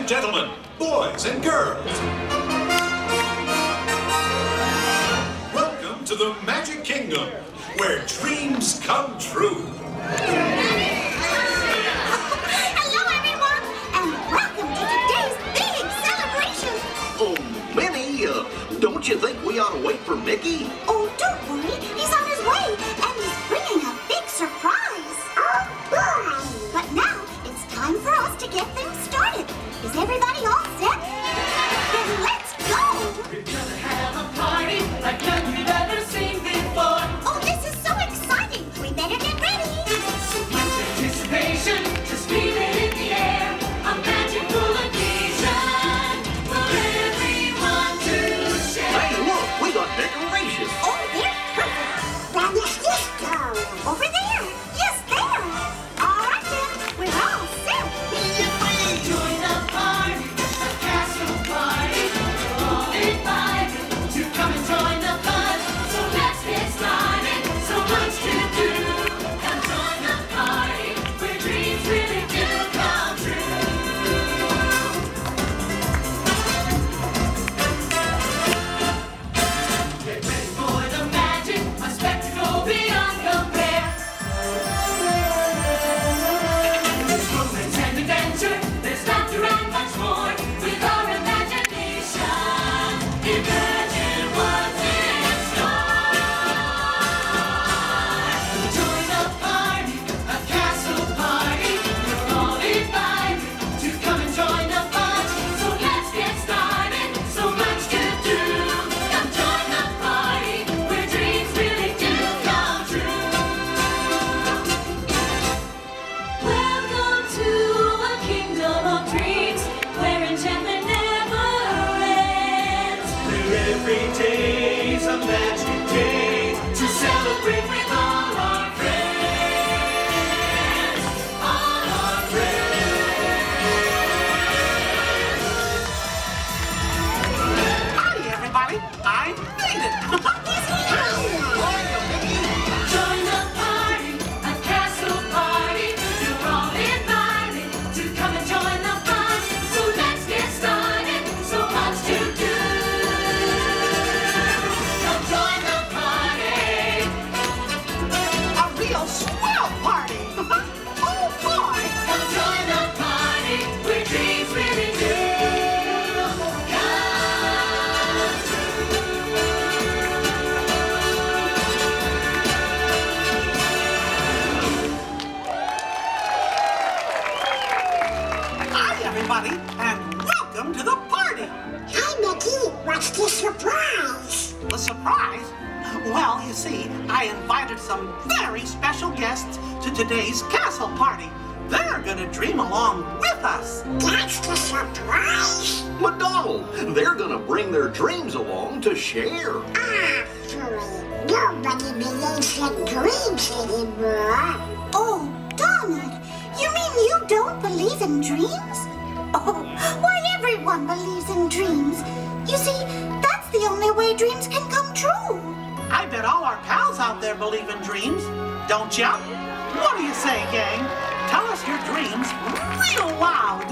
and gentlemen, boys and girls, welcome to the Magic Kingdom, where dreams come true. Hello, everyone, and welcome to today's big celebration. Oh, Minnie, don't you think we ought to wait for Mickey? Oh, don't worry, he's on his way, and he's bringing a big surprise. Oh, boy! But now it's time for us to get things started. Is everybody all set? Then let's go! We're gonna have a party like none we've ever seen before. Oh, this is so exciting! We better get ready. So much anticipation, just feel it in the air. A magical occasion for everyone to share. Hey, look, we got decorations. Oh, they're perfect. Where does this go? Over there. Yes, there. All right, then. We're all set. Join the party, a castle party. We're all invited to come and join the fun. So let's get started. So much to do. Come join the party where dreams really do come true. Get ready for the magic, a spectacle beyond compare. There's romance and adventure, there's laughter and much more. With our imagination, imagine what's in store. Join the party, a castle party. We're all invited to come and join the fun. So let's get started, so much to do. Come join the party, where dreams really do come true. Welcome to a kingdom of dreams, where enchantment never ends. Where every day's a magic day to celebrate with all our friends. All our friends. Howdy, everybody. I made it. Join the party, a castle party. You're all invited to come and join the fun. So let's get started, so much to do. Come join the party. A real swell party. Oh, boy. Come join the party, where dreams really do come Hi, everybody, and welcome to the party. Hi, Mickey. What's the surprise? The surprise? Well, you see, I invited some very special guests to today's castle party. They're gonna dream along with us. That's the surprise? McDonald, they're gonna bring their dreams along to share. Actually, nobody believes in dreams anymore. Oh, Donald, you mean you don't believe in dreams? Oh, why everyone believes in dreams. You see, that's the only way dreams can come true. I bet all our pals out there believe in dreams, don't ya? What do you say, gang? Tell us your dreams real loud.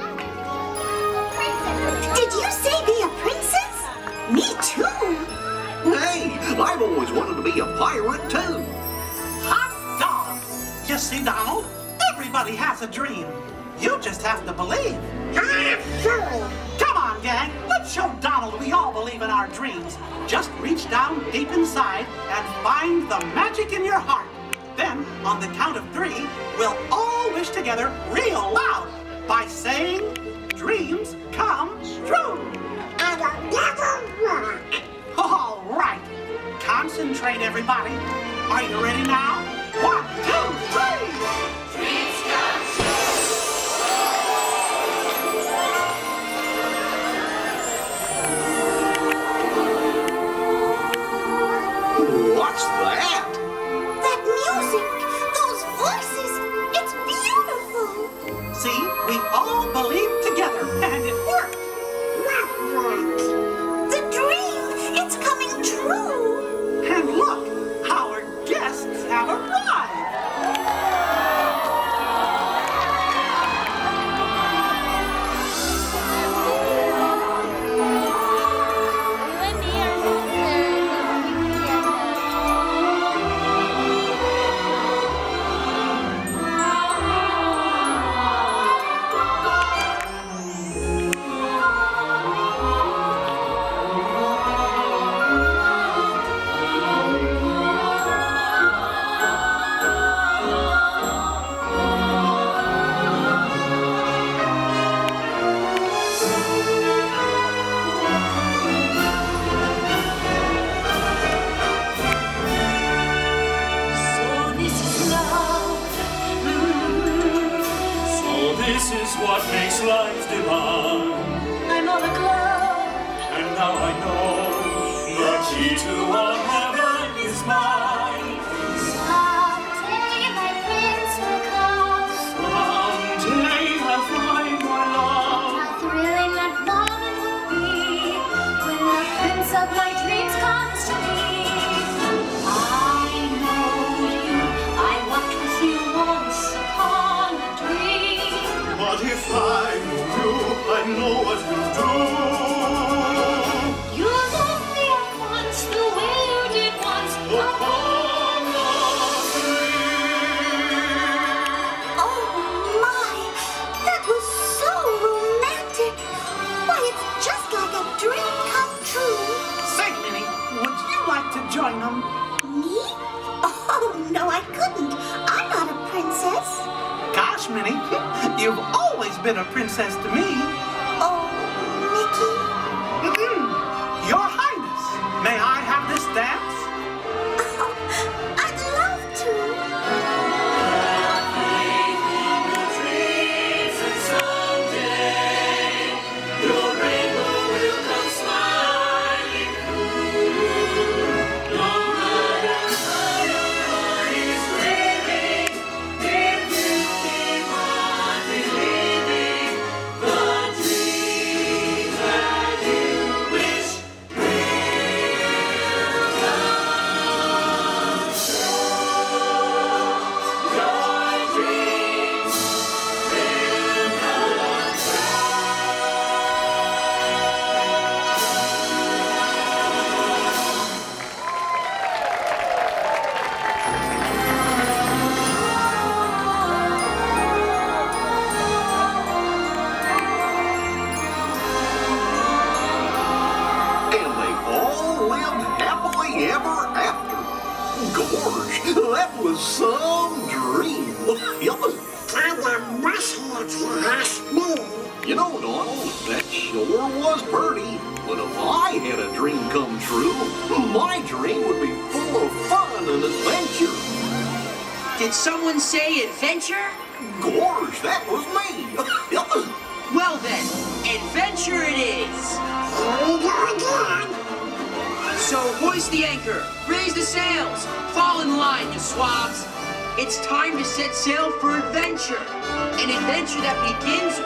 Did you say be a princess? Me too. Hey, I've always wanted to be a pirate, too. Hot dog! You see, Donald, everybody has a dream. You just have to believe. Absolutely. Come on, gang, let's show Donald we all believe in our dreams. Just reach down deep inside and find the magic in your heart. Then, on the count of 3, we'll all wish together real loud by saying, dreams come true. And I'll never walk. All right. Concentrate, everybody. Are you ready now? 1, 2, 3. Dreams come What's that? That music, those voices, it's beautiful. See, we all believed together, and it worked. What worked? The dream, it's coming true. And look, our guests have arrived. This is what makes life divine. I'm all aglow. And now I know the key to all heaven is mine. Someday my prince will come. Someday I'll find my love. How thrilling that moment will be when the prince of my dreams comes to me. I know you. I walked with you once upon a dream. But if I know you, I know what you'll do. You love me at once the way you did once upon a dream. Oh my, that was so romantic. Why, it's just like a dream come true. Say, Minnie, would you like to join them? Me? Oh, no, I couldn't. I'm not a princess. Gosh, Minnie, you've always been a princess to me. Oh, Mickey. Your Highness, may I have this dance? Oh, I'd love to. Dreams and someday your rainbow will come smiling through. No matter how your heart is dreaming, if you keep on believing, the dream that you wish will come true. Your dreams will come And they all lived happily ever after. Gorge, that was some dream. You know, Donald, that sure was pretty. But if I had a dream come true, my dream would be full of fun and adventure. Did someone say adventure? Gorge, that was me. Well then, adventure it is. So hoist the anchor, raise the sails, fall in line, you swabs. It's time to set sail for adventure. An adventure that begins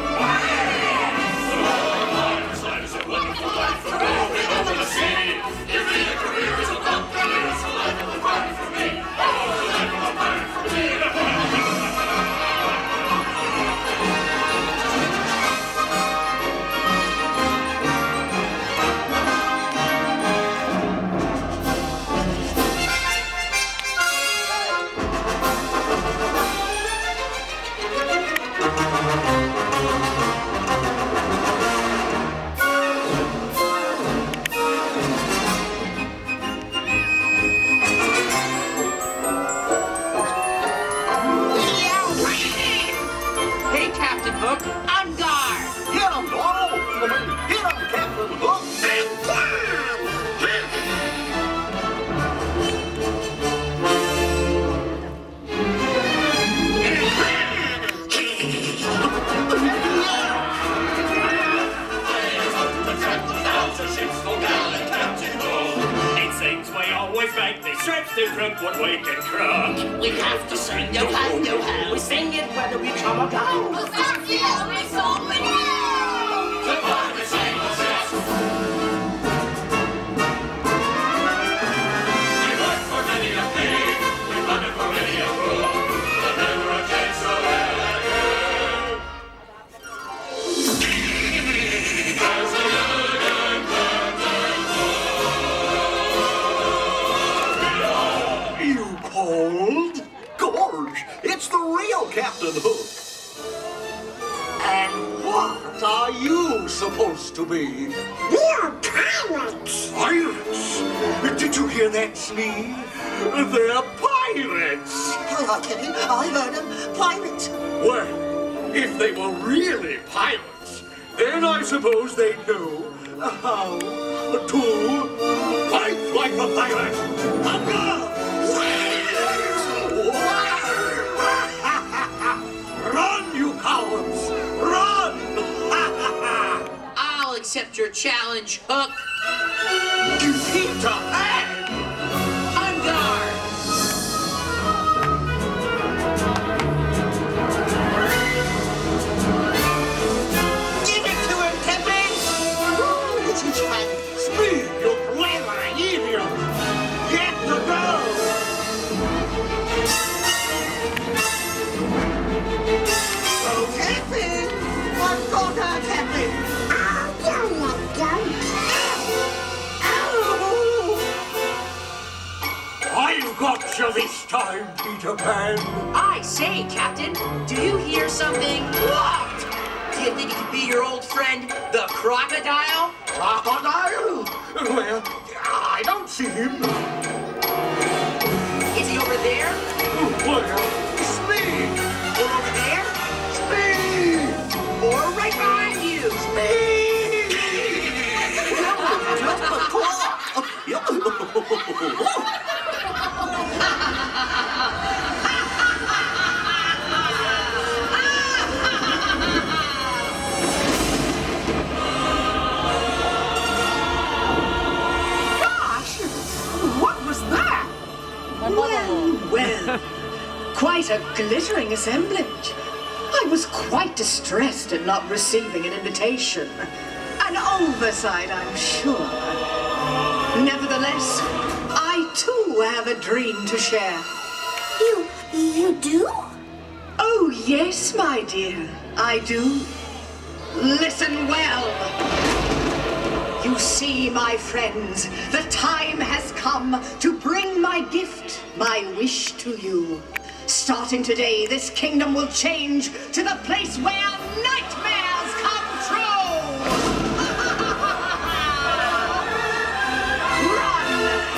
Hey, Captain Hook, on guard! Get 'em, Donald! Hit 'em, Captain Hook! It seems we always make these trips to crook what we can crook. We have to sing yo ho yo ho. We sing it whether we come or go. That's the only song we know. Goodbye, the same old shit. We work for many a thing, we run it for many a fool, but never a chance so elegant. There's a elegant You called? Gorge, it's the real Captain Hook. And what are you supposed to be? We're pirates. Pirates? Did you hear that, Slee? They're pirates! Hello, Kitty. I heard him. Pirates. Well, if they were really pirates, then I suppose they'd know how to fight like a pirate. Run, you coward! accept your challenge, Hook. Peter Pan! On guard! Give it to him, Pepe! This is fun. Speed, you clever idiot! Get the go! Oh, Captain! What's going on, Captain? Oh, you let go. I've got you this time, Peter Pan! I say, Captain, do you hear something? What? Do you think it could be your old friend, the crocodile? Crocodile? Well, I don't see him. Is he over there? Well, Speed! Or over there? Speed! Or right behind you? Gosh! What was that? Well, quite a glittering assemblage. I was quite distressed at not receiving an invitation. An oversight, I'm sure. Nevertheless, I too have a dream to share. You do? Oh, yes, my dear, I do. Listen well. You see, my friends, the time has come to bring my gift, my wish to you. Starting today, this kingdom will change to the place where nightmares come true! Run!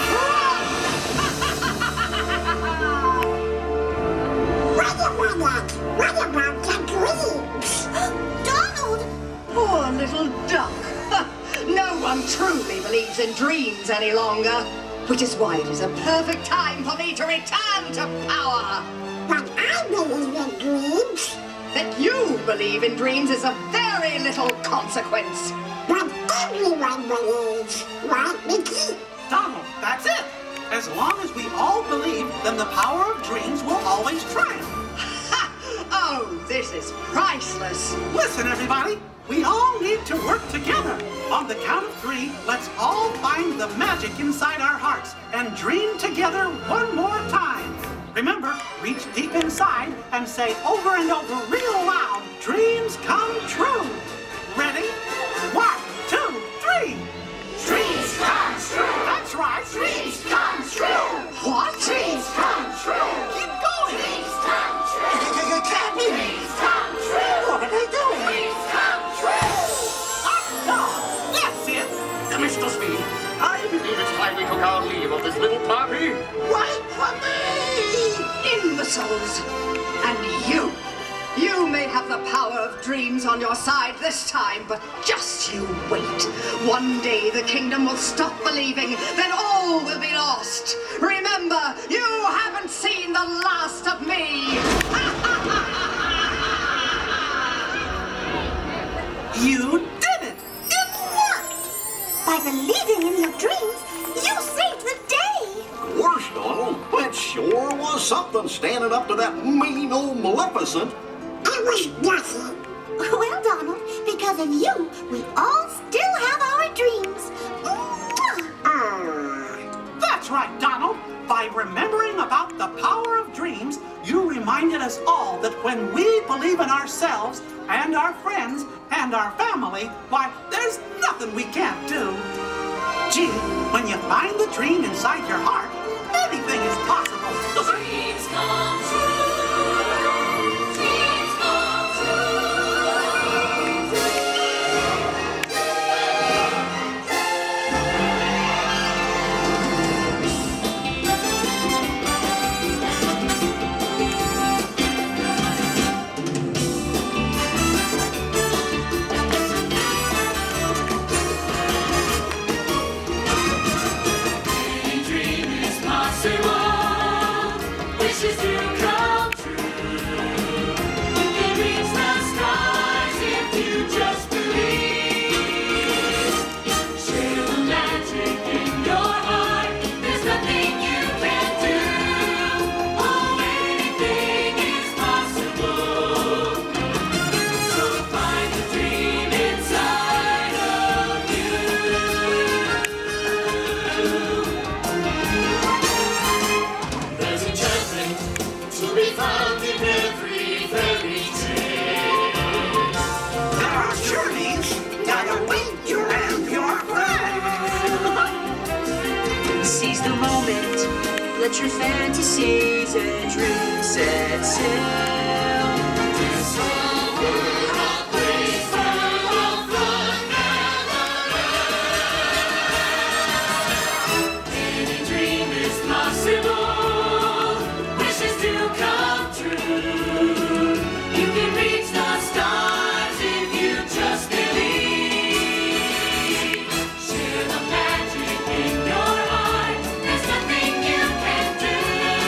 What about the dreams? Donald! Poor little duck. No one truly believes in dreams any longer, which is why it is a perfect time for me to return to power. But I believe in dreams. That you believe in dreams is of very little consequence. But everyone believes, right, Mickey? Donald, that's it! As long as we all believe, then the power of dreams will always triumph. Ha! Oh, this is priceless. Listen, everybody! We all need to work together. On the count of 3, let's all find the magic inside our hearts and dream together one more time. Remember, reach deep inside and say over and over real loud, dreams come true. Ready? 1, 2, 3. Dreams come true. That's right. Dreams come true. What? Dreams come true. Keep going. Dreams come true. Captain! Dreams come true. What are they doing? Dreams come true. That's it. Mr. Speed, I believe it's time we took our leave of this little party. Wait for me! Imbeciles. And you may have the power of dreams on your side this time, but just you wait. One day the kingdom will stop believing, then all will be lost. Remember, you haven't seen the last of me. You did it. It worked! By believing in your dreams, you saved the day! Of course, Donald. That sure was something standing up to that mean old Maleficent. It was nothing. Well, Donald, because of you, we all still have our dreams. That's right, Donald. By remembering about the power of dreams, you reminded us all that when we believe in ourselves and our friends and our family, why, there's nothing we can't do. Gee, when you find the dream inside your heart, anything is possible. Dreams come true. Dreams come Any dream is possible. Wishes do come your fantasies and dreams set sail. Discover a place full of fun never ends. Any dream is possible. Wishes to come true. You can reach the stars if you just believe. Share the magic in your heart. There's nothing you can do.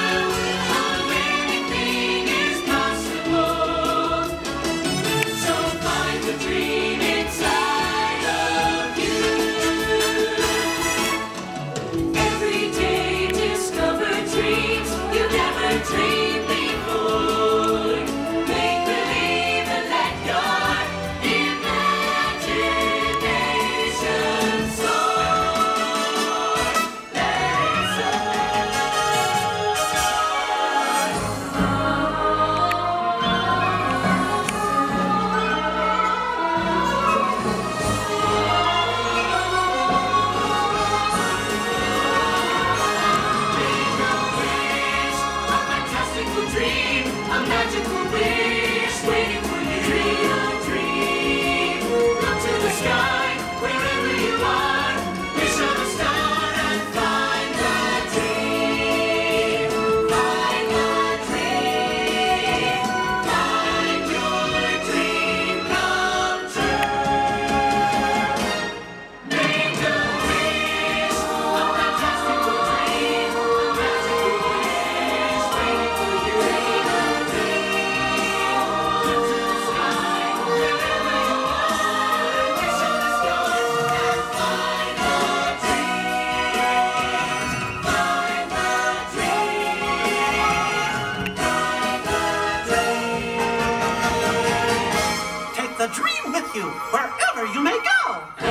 Anything is possible. So find the dream inside of you. Every day discover dreams you never dreamed before. Make believe and let your imagination soar. Let it a fantastical dream, a magical wish waiting for you. Dream a dream. Look to the sky, wherever you are. Wish on a star and find the dream. Find the dream. Find your dream come true. Make a wish, a fantastical dream, a magical wish waiting for you. Dream a dream. Look to the sky, wherever you are. Wish on a star and find the dream. Find the dream. Find the dream. Take the dream with you wherever you may go.